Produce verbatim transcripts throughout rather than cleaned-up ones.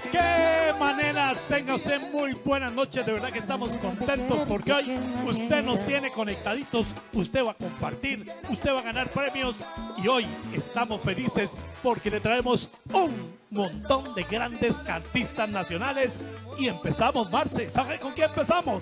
¡Qué maneras! Tenga usted muy buenas noches. De verdad que estamos contentos porque hoy usted nos tiene conectaditos. Usted va a compartir, usted va a ganar premios. Y hoy estamos felices porque le traemos un montón de grandes cantistas nacionales. Y empezamos, Marce. ¿Sabe con quién empezamos?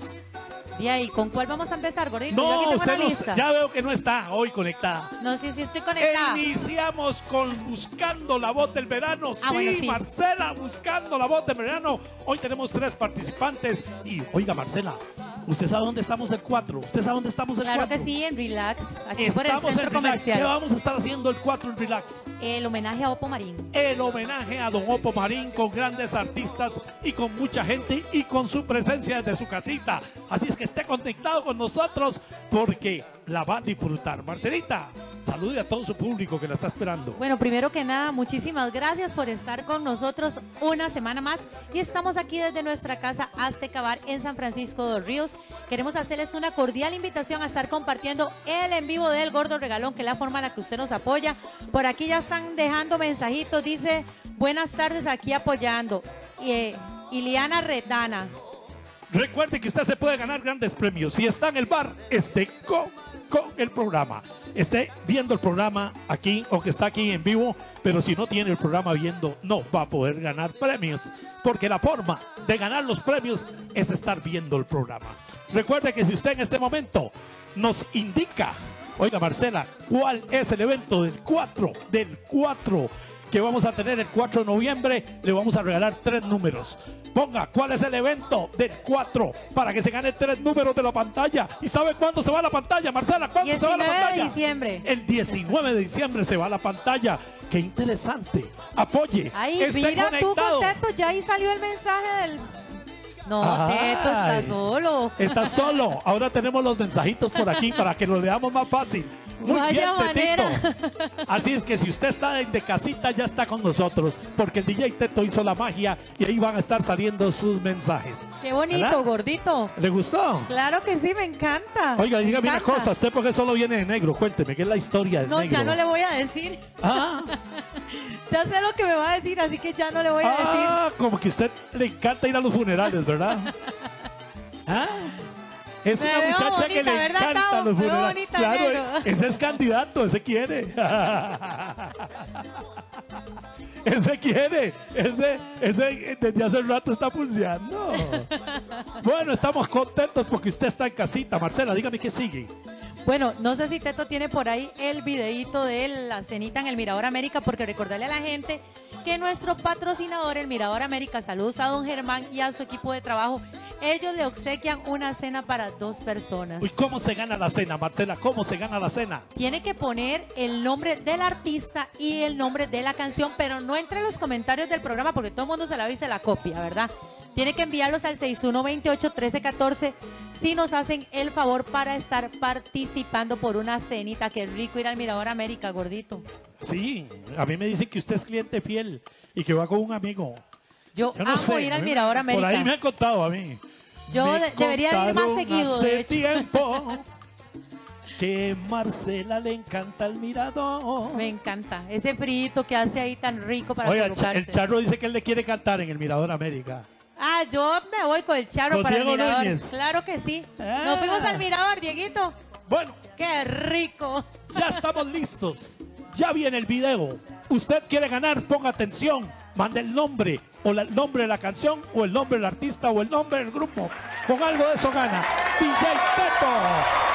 Y ahí, ¿con cuál vamos a empezar, gordito? No, Yo aquí tengo usted una no lista. está- ya veo que no está hoy conectada. No, sí, sí estoy conectada. Iniciamos con Buscando la Voz del Verano. Ah, sí, bueno, sí. Marcela, Buscando la Voz del Verano. Hoy tenemos tres participantes. Y, oiga, Marcela, ¿usted sabe dónde estamos el cuatro? ¿Usted sabe dónde estamos el Claro cuatro? que sí, en Relax, aquí por el Estamos centro en Relax. comercial. ¿Qué vamos a estar haciendo el cuatro en Relax? El homenaje a Oppo Marín. El homenaje a Don Oppo Marín con grandes artistas y con mucha gente y con su presencia desde su casita. Así es que esté conectado con nosotros porque la va a disfrutar. Marcelita, salude a todo su público que la está esperando. Bueno, primero que nada, muchísimas gracias por estar con nosotros una semana más. Y estamos aquí desde nuestra casa Azteca Bar en San Francisco de los Ríos. Queremos hacerles una cordial invitación a estar compartiendo el en vivo del Gordo Regalón, que es la forma en la que usted nos apoya. Por aquí ya están dejando mensajitos. Dice, buenas tardes, aquí apoyando. Eh, Iliana Retana. Recuerde que usted se puede ganar grandes premios. Si está en el bar, esté con, con el programa. Esté viendo el programa aquí o que está aquí en vivo. Pero si no tiene el programa viendo, no va a poder ganar premios. Porque la forma de ganar los premios es estar viendo el programa. Recuerde que si usted en este momento nos indica, oiga Marcela, ¿cuál es el evento del cuatro? Del cuatro que vamos a tener el cuatro de noviembre, le vamos a regalar tres números. Ponga cuál es el evento del cuatro para que se gane tres números de la pantalla. ¿Y sabe cuándo se va a la pantalla, Marcela? ¿Cuándo se va a la diecinueve pantalla? de diciembre. El diecinueve de diciembre se va a la pantalla. ¡Qué interesante! Apoye. Ay, esté mira tú, conectado. contento, ya ahí salió el mensaje del... No, Ay. Teto, está solo. Está solo. Ahora tenemos los mensajitos por aquí para que lo leamos más fácil. Muy Vaya bien, manera. Tetito. Así es que si usted está de casita, ya está con nosotros. Porque el D J Teto hizo la magia y ahí van a estar saliendo sus mensajes. Qué bonito, ¿Verdad? gordito. ¿Le gustó? Claro que sí, me encanta. Oiga, Me dígame una encanta. cosa. ¿Usted por qué solo viene de negro? Cuénteme, ¿qué es la historia del No, negro? ya no le voy a decir. Ah, Ya sé lo que me va a decir, así que ya no le voy a decir. ah, como que a usted le encanta ir a los funerales, ¿verdad? ¿Ah? Es Me una veo muchacha que bonita, le ¿verdad, encanta Tao? los Me veo funerales. bonita, Claro, negro. ese es candidato, ese quiere. Ese quiere, ese, ese desde hace rato está pulseando. Bueno, estamos contentos porque usted está en casita. Marcela, dígame qué sigue. Bueno, no sé si Teto tiene por ahí el videíto de la cenita en el Mirador América, porque recordarle a la gente que nuestro patrocinador, el Mirador América, saludos a don Germán y a su equipo de trabajo, ellos le obsequian una cena para dos personas. Uy, ¿cómo se gana la cena, Marcela? ¿Cómo se gana la cena? Tiene que poner el nombre del artista y el nombre de la canción, pero no entre los comentarios del programa porque todo el mundo se la ve y se la copia, ¿verdad? Tiene que enviarlos al seis uno dos ocho, uno tres uno cuatro si nos hacen el favor para estar participando por una cenita. Qué rico ir al Mirador América, gordito. Sí, a mí me dicen que usted es cliente fiel y que va con un amigo. Yo, Yo no amo sé, ir al a mí me- Mirador América. Por ahí me han contado a mí. Yo Me de- debería ir más contaron seguido, hace de hecho. tiempo que Marcela le encanta el mirador. Me encanta. Ese frito que hace ahí tan rico para Oiga, el, cha- colocarse. el Charro dice que él le quiere cantar en el Mirador América. Ah, yo me voy con el charro Con para Diego el Mirador. Núñez. Claro que sí. Ah. Nos fuimos al Mirador, Dieguito. Bueno, Qué rico. ya estamos listos. Ya viene el video. Usted quiere ganar, ponga atención. Mande el nombre, o la- el nombre de la canción, o el nombre del artista, o el nombre del grupo. Con algo de eso gana. D J Teto.